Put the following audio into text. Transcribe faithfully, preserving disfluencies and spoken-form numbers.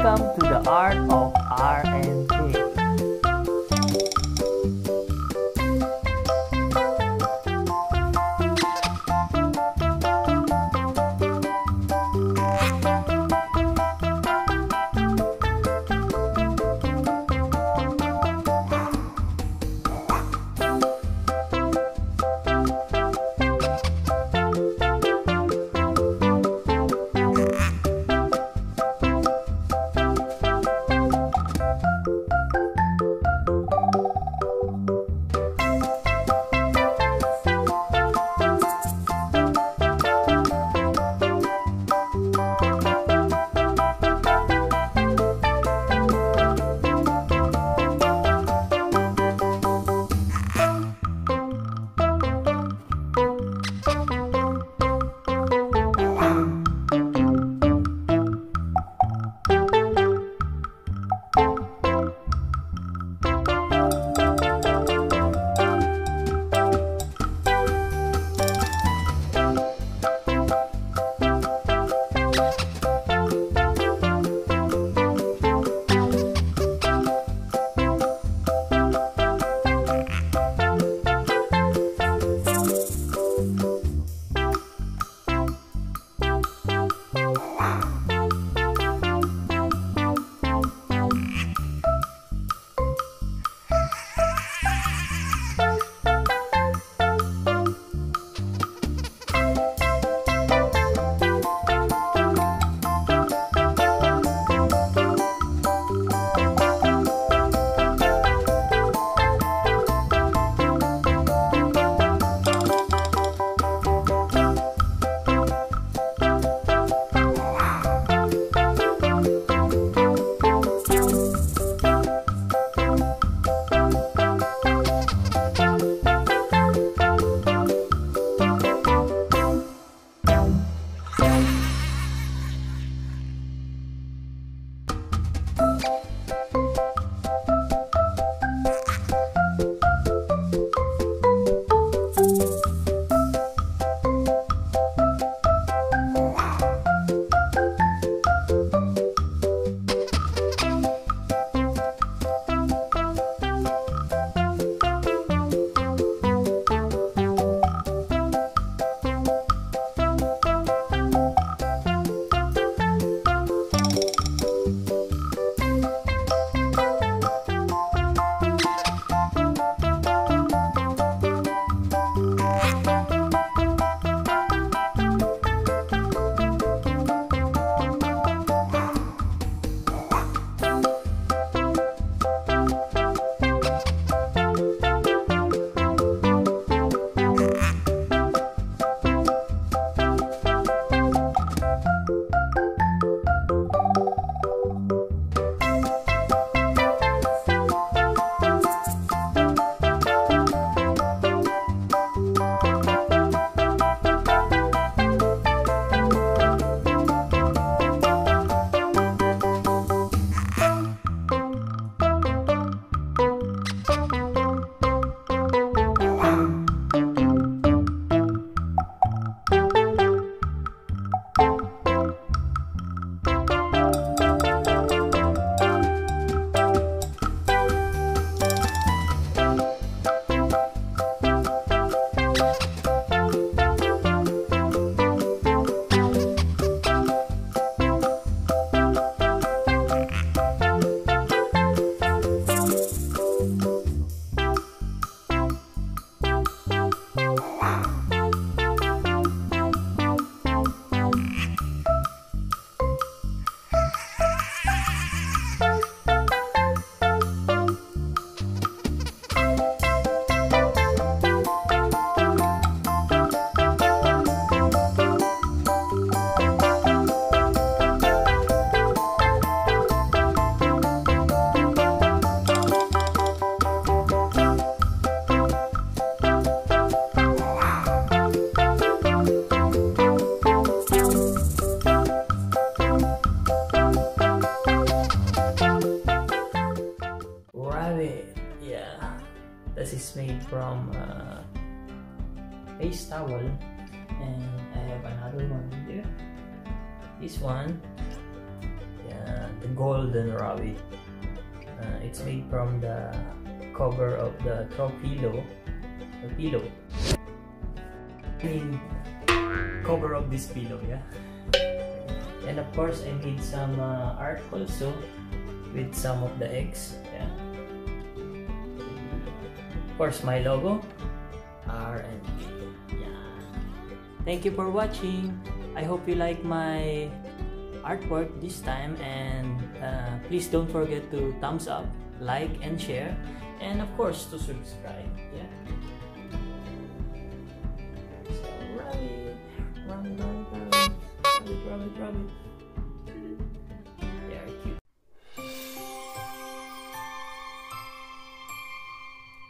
welcome to the Art of R and K. This is made from uh, face towel, and I have another one here. This one, yeah, golden rabbit. Uh, it's made from the cover of the throw pillow. The pillow. I mean, cover of this pillow, yeah. And of course, I made some uh, art also with some of the eggs. Yeah. Of course, my logo, R and K. Yeah. Thank you for watching. I hope you like my artwork this time, and uh, please don't forget to thumbs up, like and share, and of course to subscribe. Yeah. So, right.